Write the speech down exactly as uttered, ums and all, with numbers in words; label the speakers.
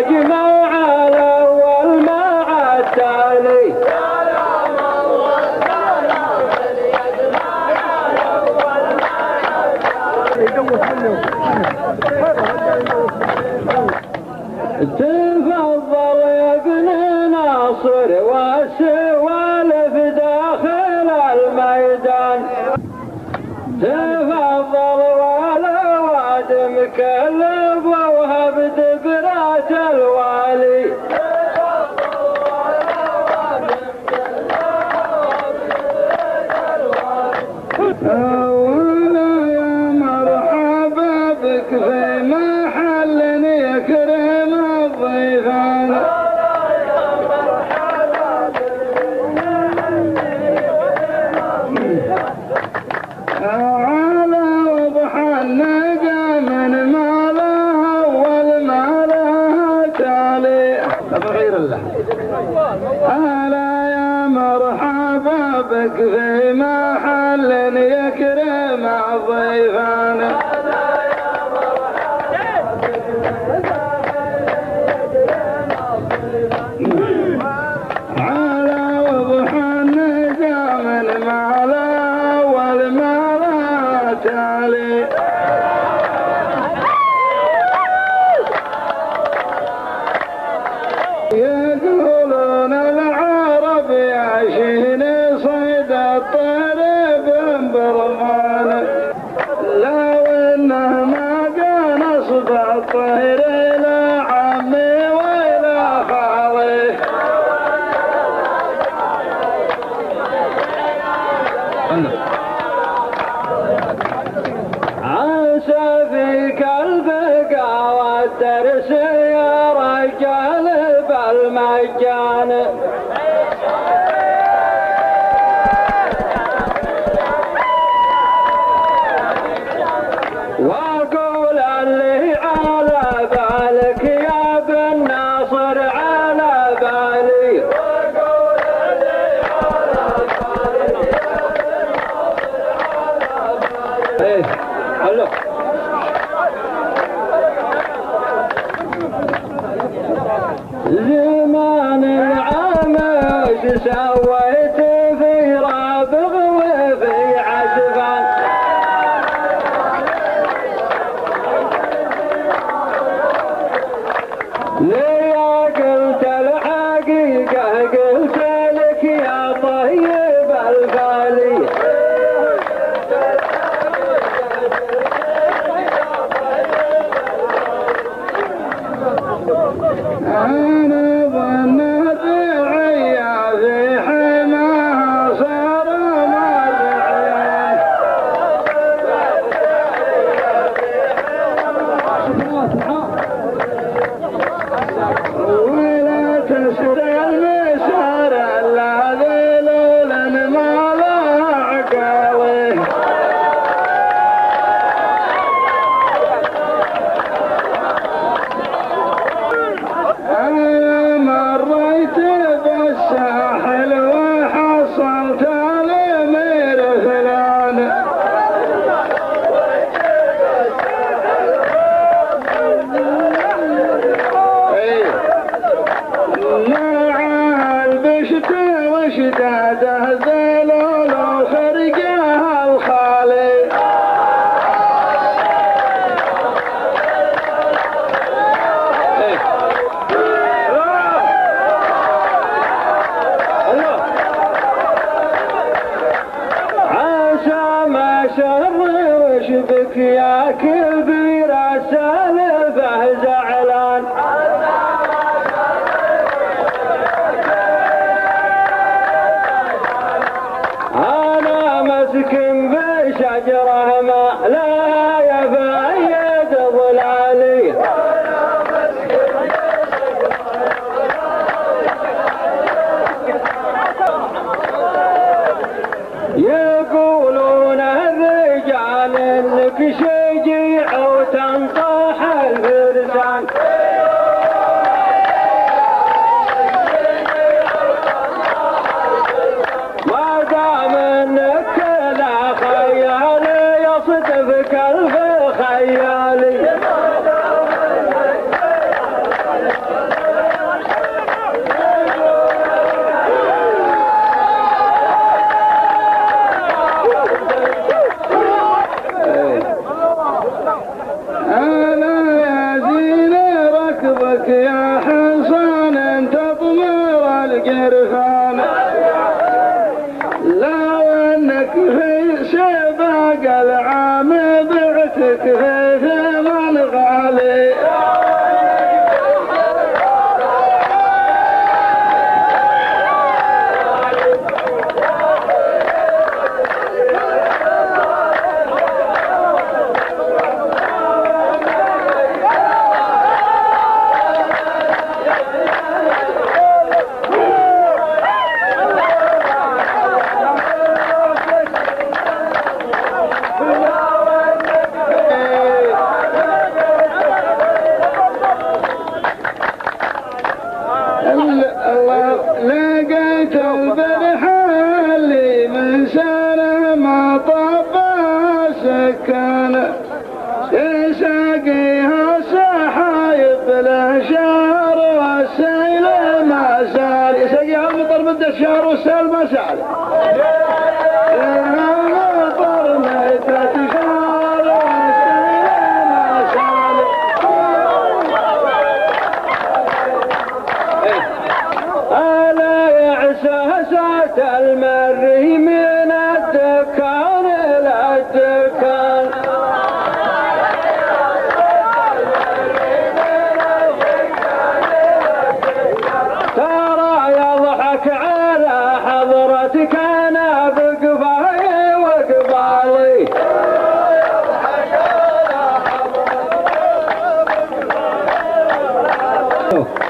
Speaker 1: يجمع الأول مع التالي تفضل يا ابن ناصر والسوالف داخل الميدان تفضل والواد مكلف وهب دبرات الوالي أولا يا مرحبا بك في محل يكرم الضيفان على وضح النجا من ما لها والما لها تالي غير الله هلا يا مرحبا بك في محل يكرم الضيفان على وضح النجا من ما لها والما لها تالي يقولون العرب يعشين صيد الطير بمبرمان لو انه ما كان نصب الطير لا عمي ولا خالي عسى فيك البقى والدرس يا رجال بالمجان واقول اللي على بالك يا بن ناصر على بالي واقول اللي على بالك يا بن ناصر على بالي ايه هلو زمان العمش سويت في رابغ وفي عزفان ليا قلت الحقيقة قلت لك يا طيب الفالي أنا ظنيت عيا في حماها صار مرعيان ولا تستلم سار الذي لولا ما لا عقالي أنا مريت بالساحل وحصلت الأمير فلان مع البشت وشداده ذلول وخرجها الخالي عسى ما شر وشبك يا كبير سالفه زعلان انا مسكن بشجره ما لا يفيد ظلالي يقولون الرجال انك يا حصان تطمر القرفان لو انك في سباق العام بعتك في ثمن غالي لقيت البرحة اللي من سنة ما طب سكانه يساقيها سحايب الأشجار والسيل ما سال يساقيها المطر مد الشهر والسيل ما سال المطر مد الشهر والسيل ما سال سهسات المري من الدكان إلى الدكان ترى يضحك على حضرتك أنا بقبالي وقبالي يضحك على حضرتك